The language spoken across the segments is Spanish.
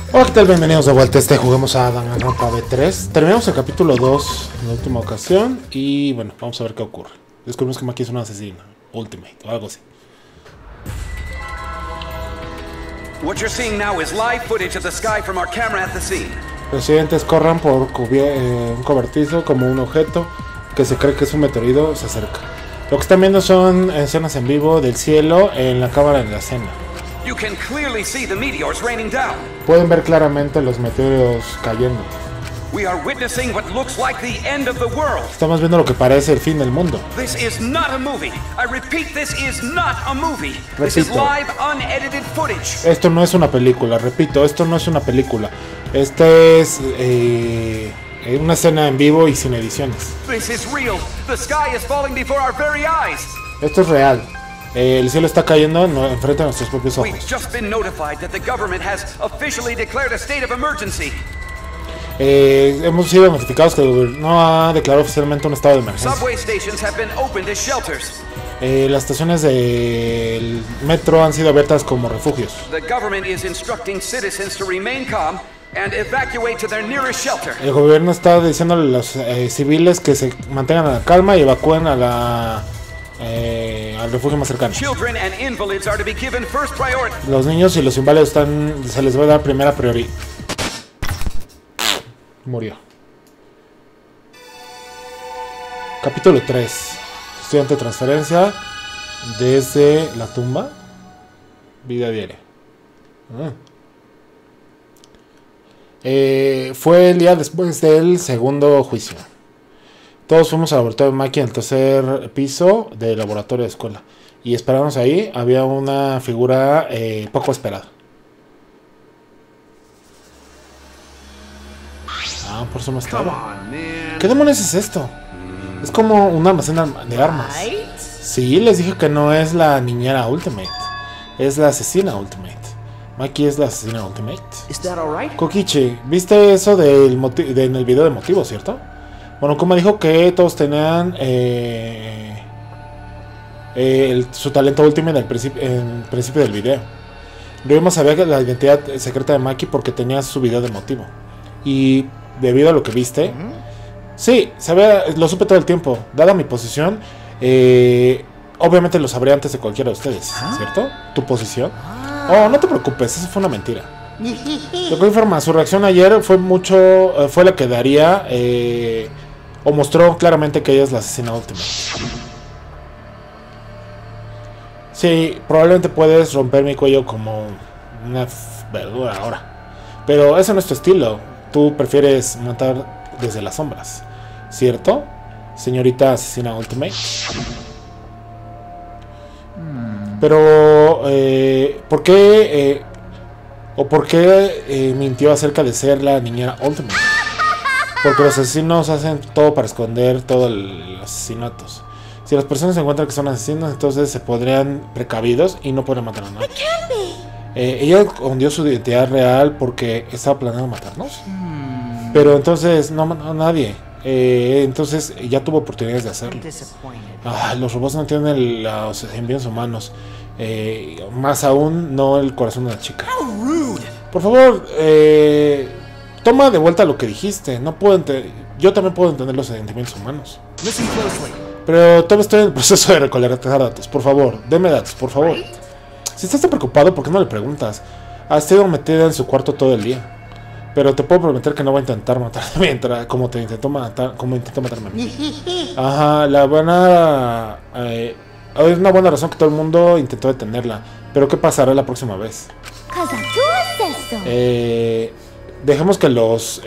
Hola, ¿qué tal? Bienvenidos de vuelta a Juguemos a Danganronpa V3. Terminamos el capítulo 2 en la última ocasión y bueno, vamos a ver qué ocurre. Descubrimos que Maki es una asesina, Ultimate o algo así. What you're seeing now is live footage of the sky from our camera at the scene. Residentes corran por un cobertizo como un objeto que se cree que es un meteorito se acerca. Lo que están viendo son escenas en vivo del cielo en la cámara de la escena. You can clearly see the meteors raining down. Pueden ver claramente los meteoros cayendo. We are witnessing what looks like the end of the world. Estamos viendo lo que parece el fin del mundo. This is not a movie. I repeat, this is not a movie. This is live, unedited footage. Esto no es una película, repito, esto no es una película. Este es una escena en vivo y sin ediciones. This is real. The sky is falling before our very eyes. Esto es real. El cielo está cayendo enfrente de nuestros propios ojos. We've just been notified that the government has officially declared a state of emergency. Hemos sido notificados que el gobierno ha declarado oficialmente un estado de emergencia. Subway stations have been opened as shelters. Las estaciones del metro han sido abiertas como refugios. The government is instructing citizens to remain calm and evacuate to their nearest shelter. El gobierno está diciéndole a los civiles que se mantengan a la calma y evacúen a al refugio más cercano. Children and invalids are to be given first priority. Los niños y los inválidos se les va a dar primera prioridad. Murió. Capítulo 3. Estudiante de transferencia desde la tumba. Vida diaria. Fue el día después del segundo juicio. Todos fuimos al laboratorio de Maki en el tercer piso del laboratorio de escuela. Y esperamos ahí. Había una figura poco esperada. Ah, por eso no estaba. ¿Qué demonios es esto? Es como un almacén de armas. Sí, les dije que no es la niñera Ultimate. Es la asesina Ultimate. Maki es la asesina Ultimate. Kokichi, ¿viste eso en el video de motivo, cierto? Bueno, como dijo que todos tenían su talento Ultimate en el principio del video. Ryoma sabía que la identidad secreta de Maki porque tenía su video de motivo. Y debido a lo que viste, sí, lo supe todo el tiempo. Dada mi posición, obviamente lo sabré antes de cualquiera de ustedes, ¿cierto? ¿Tu posición? Oh, no te preocupes, eso fue una mentira. Lo que informa, su reacción ayer fue la que daría o mostró claramente que ella es la asesina Ultimate. Sí, probablemente puedes romper mi cuello como una verdura ahora, pero ese no es tu estilo. Tú prefieres matar desde las sombras, ¿cierto, señorita asesina Ultimate? Pero, ¿por qué mintió acerca de ser la niñera Ultimate? Porque los asesinos hacen todo para esconder todos los asesinatos. Si las personas se encuentran que son asesinos, entonces se podrían precavidos y no podrían matar a nadie. Ella escondió su identidad real porque estaba planeando matarnos. Pero entonces no mató a nadie. Entonces ya tuvo oportunidades de hacerlo. Los robots no tienen los envíos humanos. Más aún no el corazón de la chica. Por favor, toma de vuelta lo que dijiste. Yo también puedo entender los sentimientos humanos. Pero todavía estoy en el proceso de recolectar datos. Por favor, deme datos, por favor. Si estás tan preocupado, ¿por qué no le preguntas? Ha estado metida en su cuarto todo el día. Pero te puedo prometer que no va a intentar matarte mientras como intentó matarme a mí. Ajá, hay una buena razón que todo el mundo intentó detenerla. Pero ¿qué pasará la próxima vez? Dejemos que los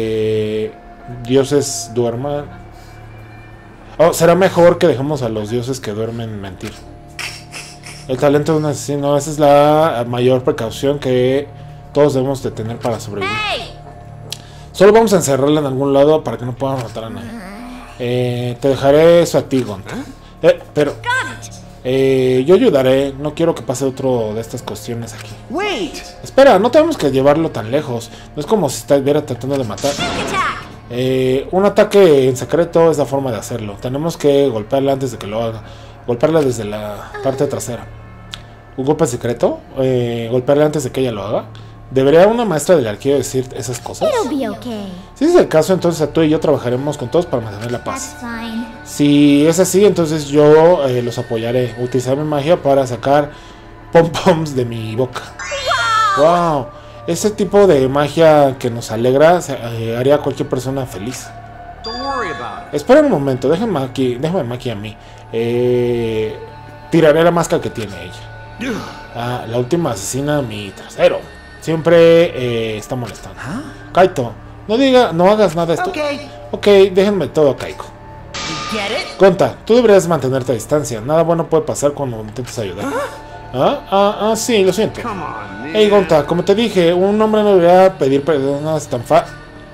dioses duerman. Será mejor que dejemos a los dioses que duermen mentir. El talento de un asesino, esa es la mayor precaución que todos debemos de tener para sobrevivir. Solo vamos a encerrarla en algún lado para que no puedan matar a nadie. Te dejaré eso a ti, Gonta. Pero yo ayudaré. No quiero que pase otro de estas cuestiones aquí. Espera, no tenemos que llevarlo tan lejos. No es como si estuviera tratando de matar. Un ataque en secreto es la forma de hacerlo. Tenemos que golpearla antes de que lo haga. Golpearla desde la parte trasera. ¿Un golpe secreto? ¿Golpearla antes de que ella lo haga? ¿Debería una maestra del arquero decir esas cosas? Si ese es el caso, entonces tú y yo trabajaremos con todos para mantener la paz. Si es así, entonces yo los apoyaré. Utilizaré mi magia para sacar pom-poms de mi boca. ¡Wow! Ese tipo de magia que nos alegra haría a cualquier persona feliz. Espera un momento, déjame aquí a mí. Tiraré la máscara que tiene ella. La última asesina mi trasero. Siempre está molestando. Kaito, no hagas nada esto. Ok, déjenme todo a Kaiko. Gonta, tú deberías mantenerte a distancia. Nada bueno puede pasar cuando intentes ayudar. Sí, lo siento. Hey, Gonta, como te dije, un hombre no debería pedir perdón tan fácil.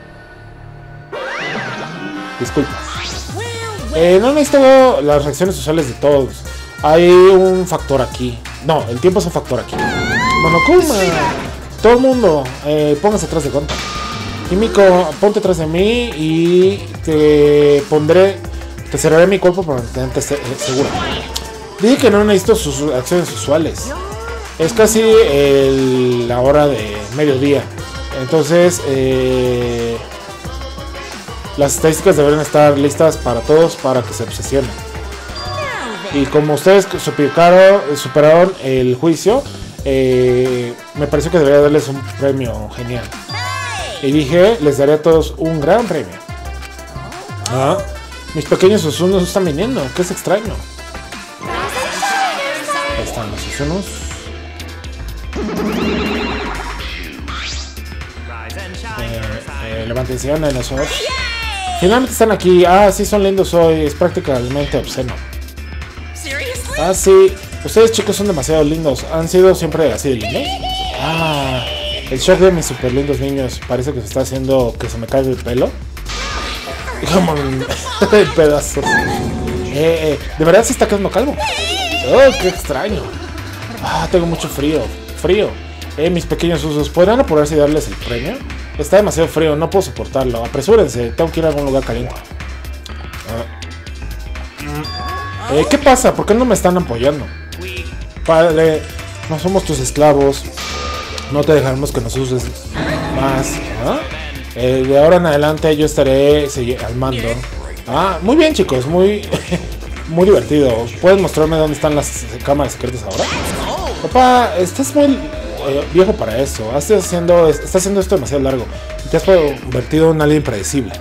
Disculpa. No necesito las reacciones sociales de todos. Hay un factor aquí. No, el tiempo es un factor aquí. Monokuma. Todo el mundo, póngase atrás de Gonta. Kimiko, ponte atrás de mí y te cerraré mi cuerpo para mantenerte segura. Dije que no necesito sus acciones usuales. Es casi la hora de mediodía. Entonces, las estadísticas deberían estar listas para todos para que se obsesionen. Y como ustedes superaron el juicio, me pareció que debería darles un premio genial. Y dije, les daré a todos un gran premio. Mis pequeños Susunos están viniendo, que es extraño. Ahí están los Susunos. Levántense, en esos. Finalmente están aquí. Sí, son lindos hoy. Es prácticamente obsceno. Sí. Ustedes chicos son demasiado lindos. ¿Han sido siempre así de lindos? El shock de mis super lindos niños. Parece que se está haciendo que se me caiga el pelo. Como en pedazos. De verdad se está quedando calvo. Qué extraño. Tengo mucho frío. Mis pequeños usos, ¿podrán apurarse y darles el premio? Está demasiado frío, no puedo soportarlo. Apresúrense, tengo que ir a algún lugar caliente. ¿Qué pasa? ¿Por qué no me están apoyando? Padre, no somos tus esclavos. No te dejaremos que nos uses más. De ahora en adelante yo estaré al mando. Muy bien, chicos, muy divertido. ¿Puedes mostrarme dónde están las cámaras secretas ahora? Papá, estás muy viejo para eso. Estás haciendo esto demasiado largo. Te has convertido en alguien impredecible.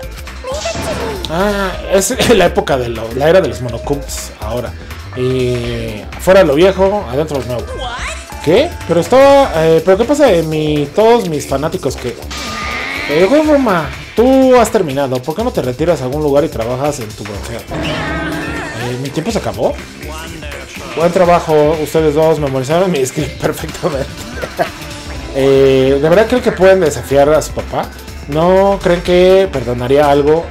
Es la época de la era de los monocups ahora. Y afuera lo viejo, adentro lo nuevo. ¿Qué? Pero ¿qué pasa de todos mis fanáticos que... Roma, tú has terminado. ¿Por qué no te retiras a algún lugar y trabajas en tu bronceado? ¿Mi tiempo se acabó? Buen trabajo, ustedes dos memorizaron mi script perfectamente. ¿De verdad creen que pueden desafiar a su papá? ¿No creen que perdonaría algo?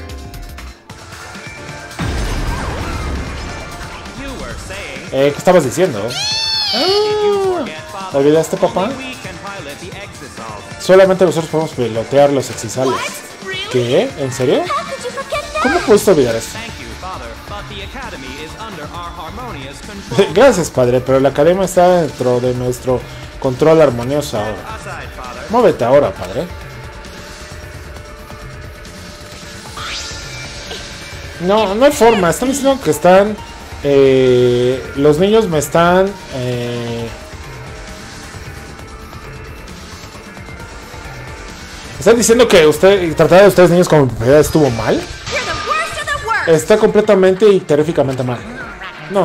¿Qué estabas diciendo? ¿Olvidaste, papá? Solamente nosotros podemos pilotear los exisales. ¿Qué? ¿En serio? ¿Cómo pudiste olvidar eso? Gracias, padre, pero la academia está dentro de nuestro control armonioso ahora. Muévete ahora, padre. No hay forma. Están diciendo que están... los niños me están... ¿Están diciendo que tratar de ustedes niños como propiedad estuvo mal? Está completamente y terríficamente mal. No.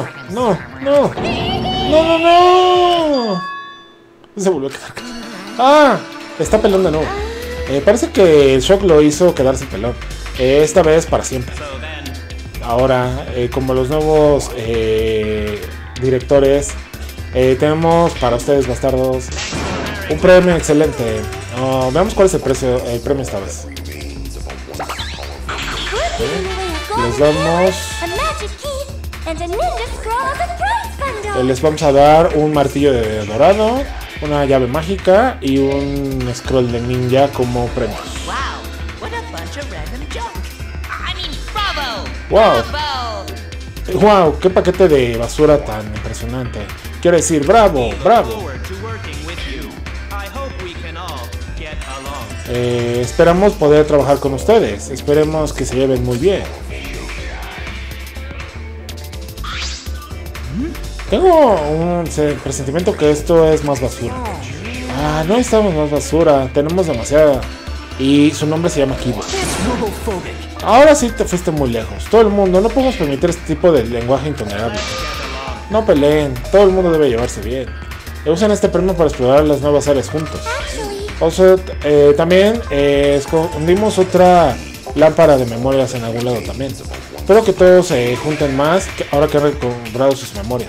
Se volvió a quedar. Está pelón de nuevo. Parece que el shock lo hizo quedarse pelón. Esta vez para siempre. Ahora, como los nuevos directores, tenemos para ustedes, bastardos, un premio excelente. Veamos cuál es el premio esta vez. Les damos... les vamos a dar un martillo de dorado, una llave mágica y un scroll de ninja como premios. Wow, qué paquete de basura tan impresionante. Quiero decir, bravo. Esperamos poder trabajar con ustedes. Esperemos que se lleven muy bien. Tengo un presentimiento que esto es más basura. No necesitamos más basura. Tenemos demasiada. Y su nombre se llama Kibo. Ahora sí te fuiste muy lejos. Todo el mundo, no podemos permitir este tipo de lenguaje intolerable. No peleen, todo el mundo debe llevarse bien. Usen este premio para explorar las nuevas áreas juntos. También escondimos otra lámpara de memorias en algún lado también. Espero que todos se junten más ahora que han recobrado sus memorias.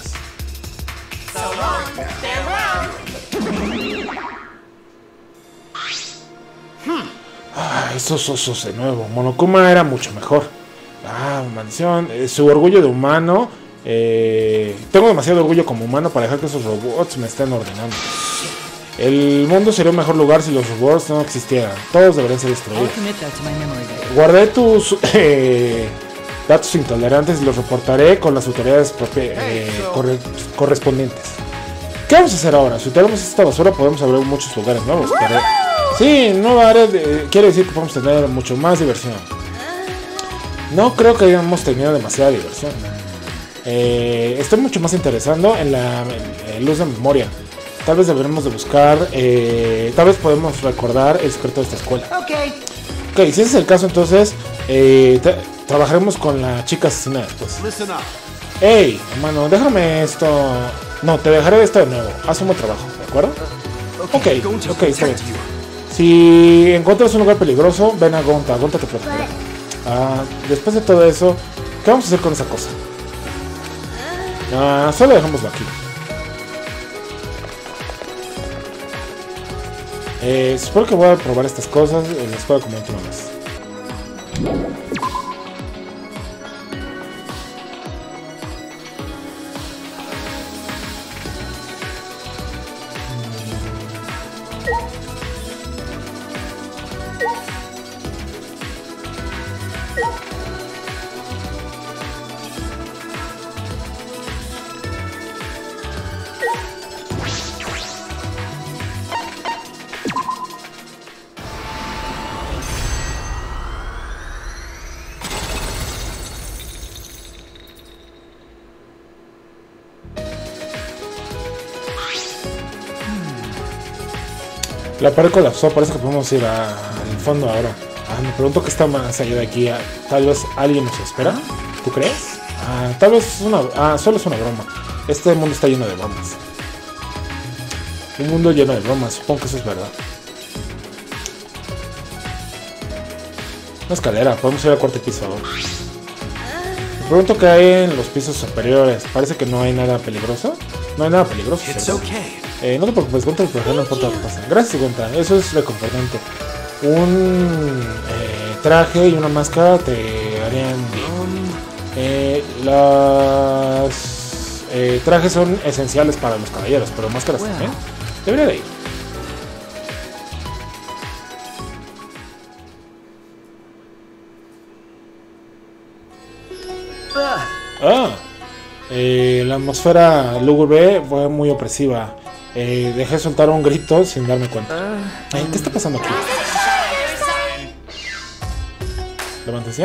Esos osos de nuevo. Monokuma era mucho mejor. Maldición. Su orgullo de humano. Tengo demasiado orgullo como humano para dejar que esos robots me estén ordenando. El mundo sería un mejor lugar si los robots no existieran. Todos deberían ser destruidos. Guardé tus datos intolerantes y los reportaré con las autoridades correspondientes. ¿Qué vamos a hacer ahora? Si tenemos esta basura podemos abrir muchos lugares nuevos. Pero sí, nueva área quiere decir que podemos tener mucho más diversión. No creo que hayamos tenido demasiada diversión. Estoy mucho más interesado en la luz de memoria. Tal vez deberemos de buscar, tal vez podemos recordar el secreto de esta escuela. Ok, si ese es el caso, entonces trabajaremos con la chica asesina después. Hey, hermano, déjame esto. No, te dejaré esto de nuevo. Haz un buen trabajo, ¿de acuerdo? Ok, está bien. Si encuentras un lugar peligroso, ven a Gonta. Gonta te protegerá. Después de todo eso, ¿qué vamos a hacer con esa cosa? Solo dejámoslo aquí. Supongo que voy a probar estas cosas en la escuela como última vez. La pared colapsó, parece que podemos ir al fondo ahora. Me pregunto qué está más allá de aquí. Tal vez alguien nos espera. ¿Tú crees? Tal vez solo es una broma. Este mundo está lleno de bromas. Un mundo lleno de bromas, supongo que eso es verdad. Una escalera, podemos ir al cuarto piso ahora. Me pregunto qué hay en los pisos superiores. Parece que no hay nada peligroso. No hay nada peligroso, ¿cierto? No te preocupes, Gonta, no importa lo que pasa. Gracias, Gonta, eso es reconfortante. Un traje y una máscara te harían bien. Los trajes son esenciales para los caballeros, pero máscaras también. Debería de ir. La atmósfera lúgubre fue muy opresiva. Dejé soltar un grito sin darme cuenta. ¿Qué está pasando aquí? Levántese,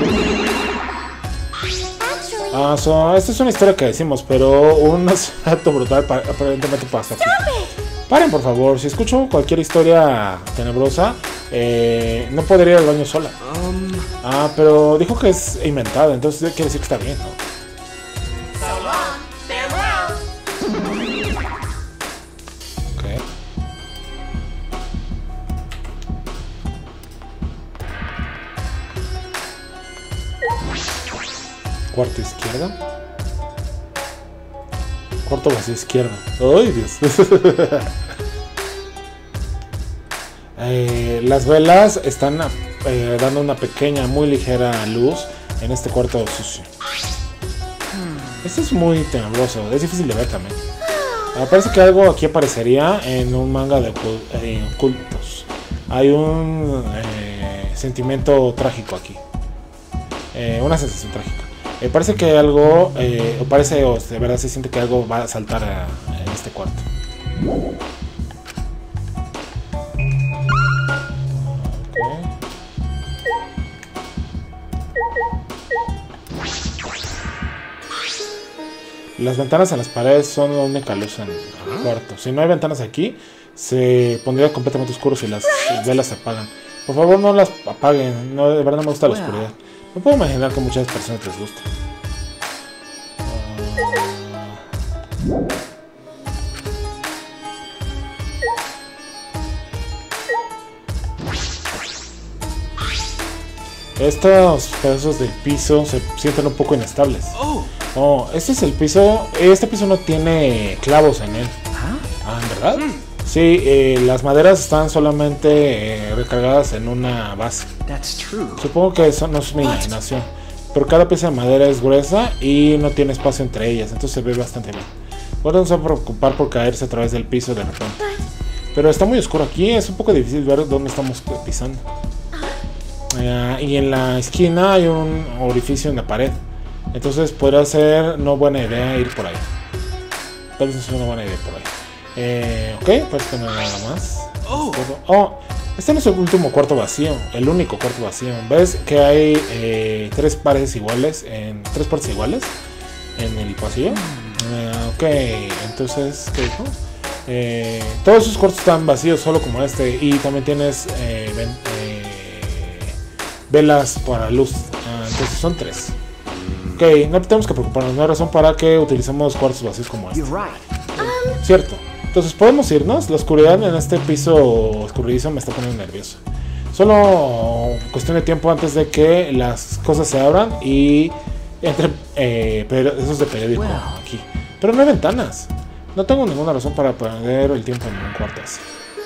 esta es una historia que decimos, pero un asesinato brutal aparentemente pasa aquí. Paren, por favor. Si escucho cualquier historia tenebrosa, no podría ir al baño sola. Pero dijo que es inventada, entonces quiere decir que está bien, ¿no? Cuarto izquierda. Cuarto vacío izquierda. ¡Ay, Dios! Las velas están dando una pequeña, muy ligera luz en este cuarto sucio. Esto es muy tenebroso, es difícil de ver también. Parece que algo aquí aparecería en un manga de ocultos. Hay un sentimiento trágico aquí. Una sensación trágica. Parece que algo, o de verdad se siente que algo va a saltar en este cuarto. Las ventanas en las paredes son la única luz en el cuarto. Si no hay ventanas aquí, se pondría completamente oscuro si las velas se apagan. Por favor, no las apaguen. No, de verdad no me gusta la oscuridad. No puedo imaginar que a muchas personas les gusta. Estos pedazos del piso se sienten un poco inestables. Oh, este es el piso. Este piso no tiene clavos en él. Ah, ¿en verdad? Sí, las maderas están solamente recargadas en una base. Supongo que eso no es mi imaginación. Pero cada pieza de madera es gruesa y no tiene espacio entre ellas, entonces se ve bastante bien. Ahora no se va a preocupar por caerse a través del piso de repente. Pero está muy oscuro aquí, es un poco difícil ver dónde estamos pisando. Y en la esquina hay un orificio en la pared. Entonces podría ser no buena idea ir por ahí. Tal vez no sea una buena idea por ahí. Ok, parece que no hay nada más. Oh, este no es el último cuarto vacío, el único cuarto vacío. ¿Ves que hay tres puertas iguales en el pasillo? Ok, entonces, ¿qué dijo? Todos esos cuartos están vacíos, solo como este. Y también tienes velas para luz. Entonces son tres. Ok, no tenemos que preocuparnos. No hay razón para que utilicemos cuartos vacíos como este. Cierto. Entonces podemos irnos. La oscuridad en este piso escurridizo me está poniendo nervioso. Solo cuestión de tiempo antes de que las cosas se abran y entre esos de periódico aquí. Pero no hay ventanas. No tengo ninguna razón para perder el tiempo en un cuarto así.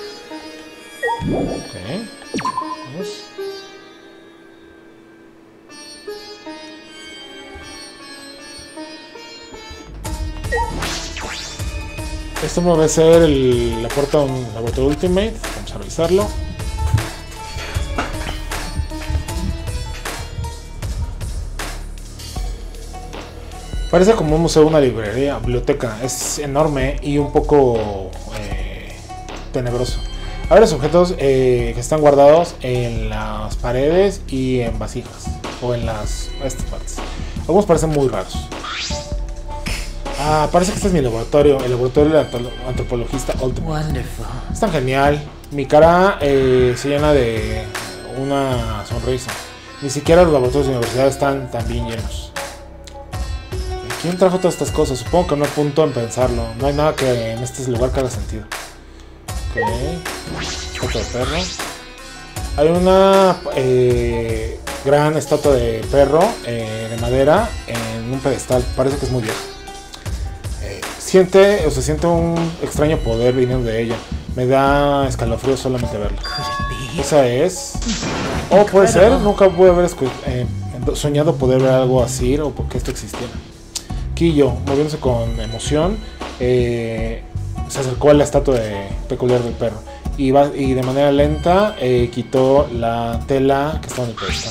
Ok. Vamos. Esto me va a ser la puerta a un laboratorio Ultimate. Vamos a revisarlo. Parece como un museo, una librería, biblioteca. Es enorme y un poco tenebroso. Hay varios objetos que están guardados en las paredes y en vasijas. O en estas partes. Algunos parecen muy raros. Parece que este es mi laboratorio. El laboratorio del antropologista Ultimate. Es tan genial. Mi cara se llena de una sonrisa. Ni siquiera los laboratorios de universidad están tan bien llenos. ¿Quién trajo todas estas cosas? Supongo que no hay punto en pensarlo. No hay nada que en este lugar que haga sentido. Ok. Estatua de perro. Hay una gran estatua de perro de madera en un pedestal. Parece que es muy vieja. Se siente un extraño poder viniendo de ella. Me da escalofrío solamente verla. Esa es. Oh, puede ser. Nunca pude haber soñado poder ver algo así o porque esto existiera. Quillo, moviéndose con emoción, se acercó a la estatua peculiar del perro y de manera lenta quitó la tela que estaba en el pedestal.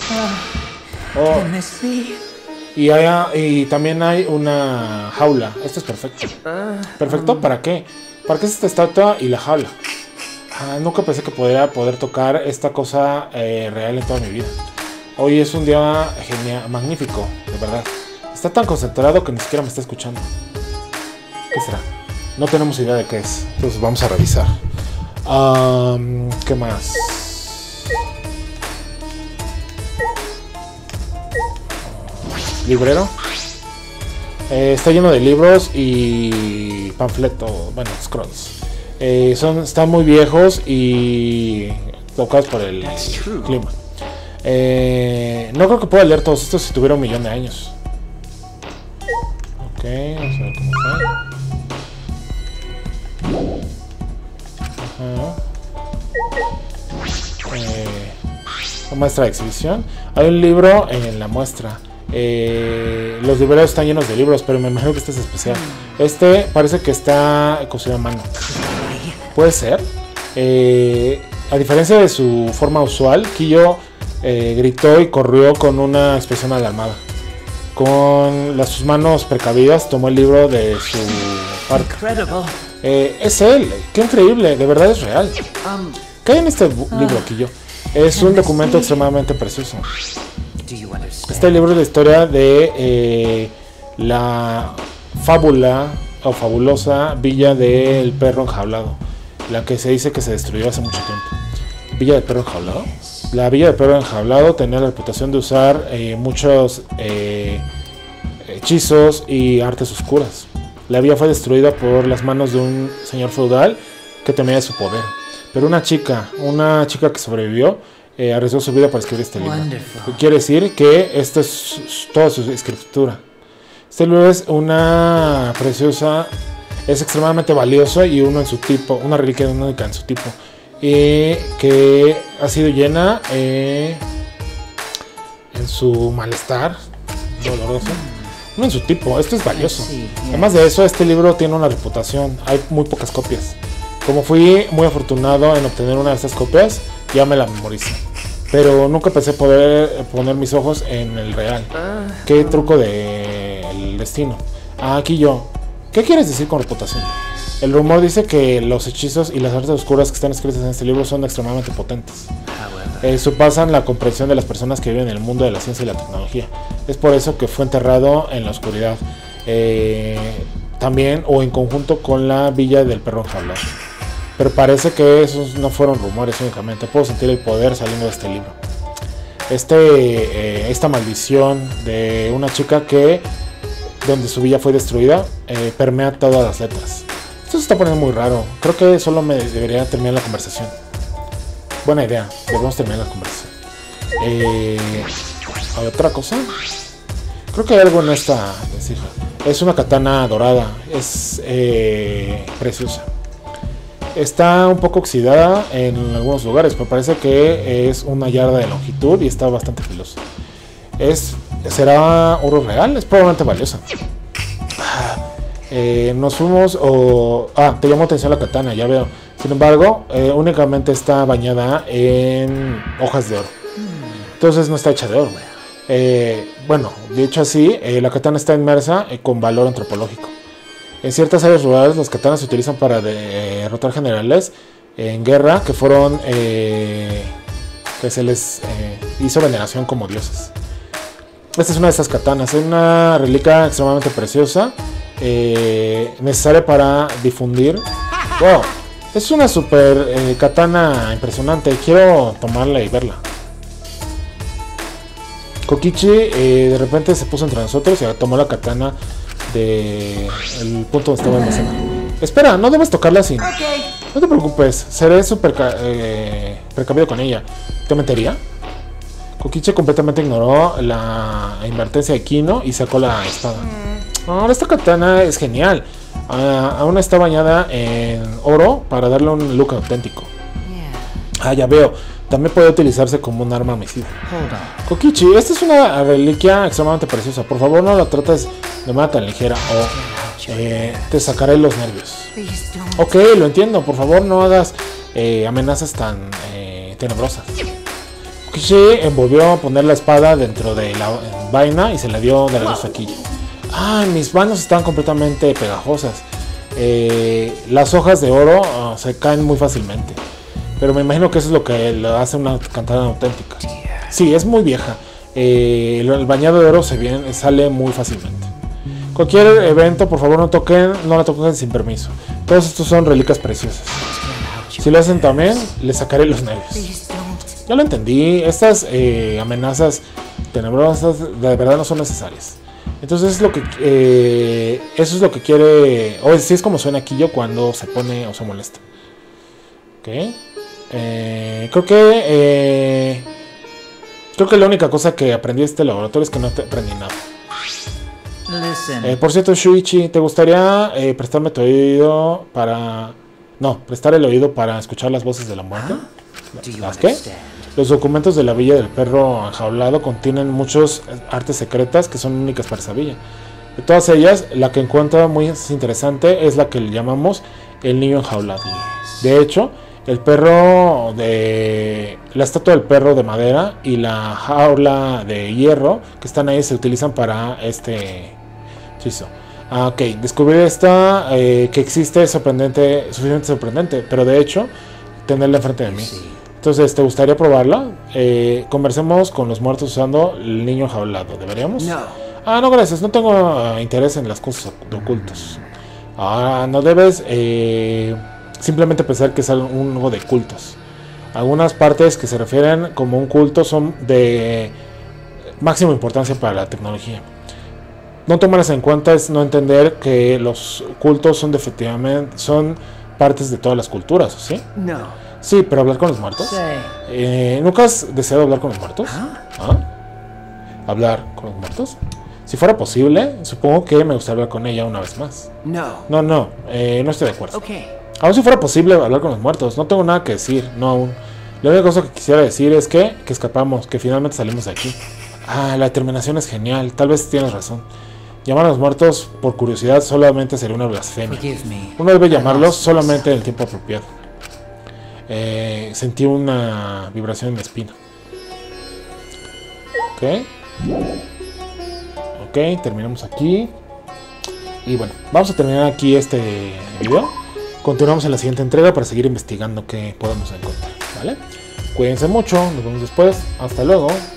Y también hay una jaula. Esto es perfecto. ¿Perfecto? ¿Para qué? ¿Para qué es esta estatua y la jaula? Nunca pensé que podría poder tocar esta cosa real en toda mi vida. Hoy es un día genial, magnífico, de verdad. Está tan concentrado que ni siquiera me está escuchando. ¿Qué será? No tenemos idea de qué es. Entonces vamos a revisar. ¿Qué más? Librero. Está lleno de libros y panfletos, bueno, scrolls. Están muy viejos y tocados por el clima. No creo que pueda leer todos estos si tuviera 1.000.000 de años. Ok, vamos a ver cómo está. Muestra de exhibición. Hay un libro en la muestra. Los libreros están llenos de libros, pero me imagino que este es especial. Este parece que está cosido a mano. Puede ser. A diferencia de su forma usual, Quillo gritó y corrió con una expresión alarmada. Con sus manos precavidas tomó el libro de su parte. Es él, qué increíble, de verdad es real. ¿Qué hay en este libro, Quillo? Es un documento extremadamente precioso. Este libro es la historia de la fábula o fabulosa Villa del Perro Enjaulado, la que se dice que se destruyó hace mucho tiempo. ¿Villa del Perro Enjaulado? La Villa del Perro Enjaulado tenía la reputación de usar muchos hechizos y artes oscuras. La villa fue destruida por las manos de un señor feudal que temía de su poder. Pero una chica que sobrevivió, arriesgó su vida para escribir este libro. Quiere decir que esta es toda su escritura. Este libro es una preciosa, es extremadamente valioso y uno en su tipo, una reliquia única en su tipo, que ha sido llena en su malestar doloroso. No en su tipo, esto es valioso. Además de eso, este libro tiene una reputación. Hay muy pocas copias. Como fui muy afortunado en obtener una de estas copias, ya me la memoricé. Pero nunca pensé poder poner mis ojos en el real. Qué truco del destino. Aquí yo. ¿Qué quieres decir con reputación? El rumor dice que los hechizos y las artes oscuras que están escritas en este libro son extremadamente potentes. Surpasan la comprensión de las personas que viven en el mundo de la ciencia y la tecnología. Es por eso que fue enterrado en la oscuridad. También o en conjunto con la Villa del Perro Enjaulado. Pero parece que esos no fueron rumores únicamente. Puedo sentir el poder saliendo de este libro. Esta maldición de una chica que, donde su villa fue destruida, permea todas las letras. Esto se está poniendo muy raro. Creo que solo me debería terminar la conversación. Buena idea, debemos terminar la conversación. ¿Hay otra cosa? Creo que hay algo en esta cifra. Es una katana dorada. Es preciosa. Está un poco oxidada en algunos lugares, pero parece que es una yarda de longitud y está bastante filosa. ¿Será oro real? Es probablemente valiosa. Nos fuimos te llamó atención la katana, ya veo. Sin embargo, únicamente está bañada en hojas de oro. Entonces no está hecha de oro. Bueno, dicho así, la katana está inmersa con valor antropológico. En ciertas áreas rurales las katanas se utilizan para derrotar generales en guerra que fueron que se les hizo veneración como dioses. Esta es una de estas katanas, es una reliquia extremadamente preciosa, necesaria para difundir. Wow, es una super katana impresionante. Quiero tomarla y verla. Kokichi de repente se puso entre nosotros y tomó la katana del punto donde estaba almacenada. Espera, no debes tocarla así. No te preocupes, seré súper precavido con ella. ¿Te metería? Kokichi completamente ignoró la advertencia de Kino y sacó la espada. Ahora esta katana es genial. Aún está bañada en oro para darle un look auténtico. Ya veo. También puede utilizarse como un arma homicida. Kokichi, esta es una reliquia extremadamente preciosa. Por favor, no la trates de manera tan ligera o te sacaré los nervios. Ok, lo entiendo. Por favor, no hagas amenazas tan tenebrosas. Kokichi volvió a poner la espada dentro de la vaina y se la dio de regreso aquí. Mis manos están completamente pegajosas. Las hojas de oro se caen muy fácilmente. Pero me imagino que eso es lo que le hace una katana auténtica. Sí, es muy vieja. El bañado de oro sale muy fácilmente. Cualquier evento, por favor, no la toquen sin permiso. Todos estos son reliquias preciosas. Si lo hacen también, les sacaré los nervios. Ya lo entendí. Estas amenazas tenebrosas de verdad no son necesarias. Entonces eso es lo que quiere. O sí es como suena Kiyo cuando se pone o se molesta. Ok. Creo que la única cosa que aprendí de este laboratorio es que no aprendí nada. Por cierto, Shuichi, ¿te gustaría prestarme tu oído para... No, prestar el oído para escuchar las voces de la muerte? ¿Las qué? Los documentos de la Villa del Perro Enjaulado contienen muchas artes secretas que son únicas para esa villa. De todas ellas, la que encuentro muy interesante es la que le llamamos el niño enjaulado. De hecho, la estatua del perro de madera y la jaula de hierro que están ahí se utilizan para este hechizo. Ok, descubrir esta que existe es suficientemente sorprendente, pero de hecho tenerla enfrente de mí. Entonces, ¿te gustaría probarla? Conversemos con los muertos usando el niño enjaulado. ¿Deberíamos? Ah, no, gracias, no tengo interés en las cosas ocultas. Ah, no debes simplemente pensar que es algo de cultos. Algunas partes que se refieren como un culto son de máxima importancia para la tecnología. No tomarlas en cuenta es no entender que los cultos son efectivamente son partes de todas las culturas, ¿sí? No. Sí, pero hablar con los muertos. ¿Nunca has deseado hablar con los muertos? ¿Ah? ¿Hablar con los muertos? Si fuera posible, supongo que me gustaría hablar con ella una vez más. No. No estoy de acuerdo. Okay. Aún si fuera posible hablar con los muertos, no tengo nada que decir, no aún. La única cosa que quisiera decir es que escapamos, que finalmente salimos de aquí. Ah, la determinación es genial, tal vez tienes razón. Llamar a los muertos por curiosidad solamente sería una blasfemia. Uno debe llamarlos solamente en el tiempo apropiado. Sentí una vibración en mi espina. Ok, terminamos aquí. Y bueno, vamos a terminar aquí este video. Continuamos en la siguiente entrega para seguir investigando qué podemos encontrar, ¿vale? Cuídense mucho, nos vemos después. Hasta luego.